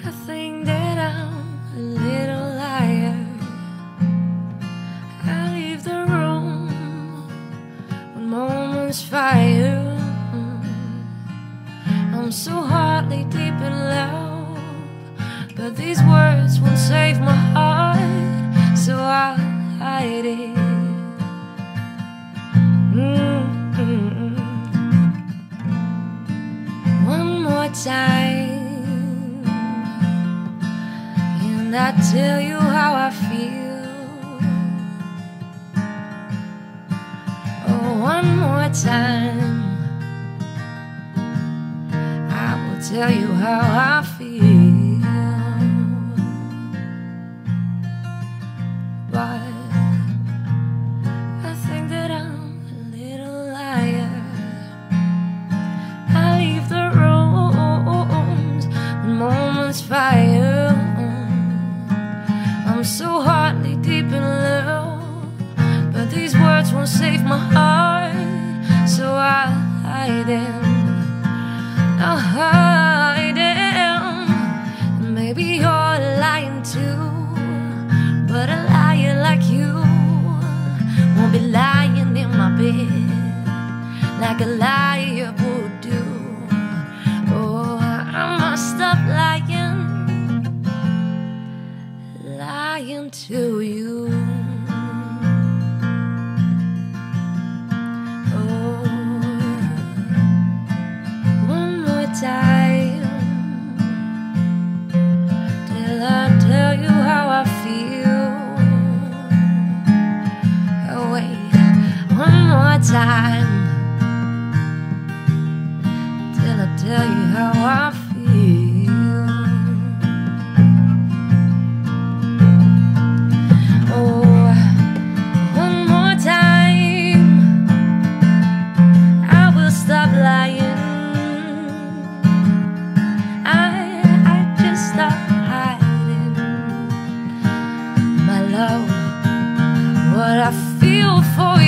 I think that I'm a little liar. I leave the room when moments fire. I'm so hardly deep in love, but these words won't save my heart, so I'll hide it. One more time, and I tell you how I feel. Oh, one more time, I will tell you how I feel. But I think that I'm a little liar. I leave the rooms when moments fire. I'm so hardly deep in love, but these words won't save my heart, so I'll hide them. I'll hide them. Maybe you're lying too, but a liar like you won't be lying in my bed like a liar would do. Oh, I must stop lying to you. Oh, one more time till I tell you how I feel. Oh wait, one more time till I tell you how I feel. Oh, one more time, I will stop lying. I just stop hiding. My love, what I feel for